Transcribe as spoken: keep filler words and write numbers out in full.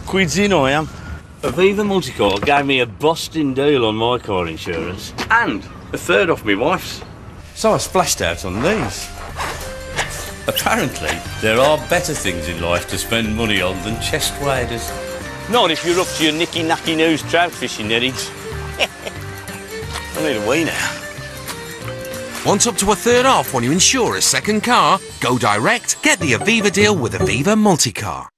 quid's in, I am. Aviva Multicar gave me a busting deal on my car insurance and a third off my wife's. So I splashed out on these. Apparently, there are better things in life to spend money on than chest waders. Not if you're up to your nicky-nacky nose trout fishing, Eddie's. I need a wee now. Want up to a third off when you insure a second car? Go direct, get the Aviva deal with Aviva Multicar.